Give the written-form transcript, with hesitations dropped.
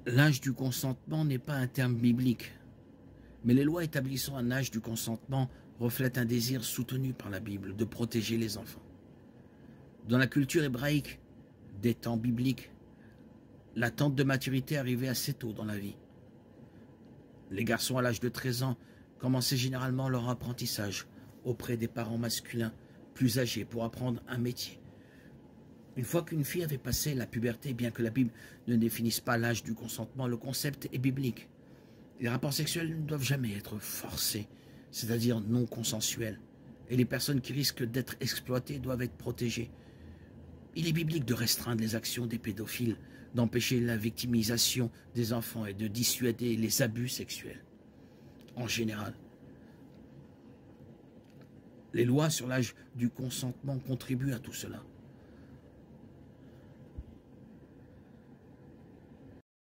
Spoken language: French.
L'âge du consentement n'est pas un terme biblique, mais les lois établissant un âge du consentement reflètent un désir soutenu par la Bible de protéger les enfants. Dans la culture hébraïque des temps bibliques, l'attente de maturité arrivait assez tôt dans la vie. Les garçons à l'âge de 13 ans commençaient généralement leur apprentissage auprès des parents masculins plus âgés pour apprendre un métier. Une fois qu'une fille avait passé la puberté, bien que la Bible ne définisse pas l'âge du consentement, le concept est biblique. Les rapports sexuels ne doivent jamais être forcés, c'est-à-dire non consensuels, et les personnes qui risquent d'être exploitées doivent être protégées. Il est biblique de restreindre les actions des pédophiles, d'empêcher la victimisation des enfants et de dissuader les abus sexuels. En général, les lois sur l'âge du consentement contribuent à tout cela.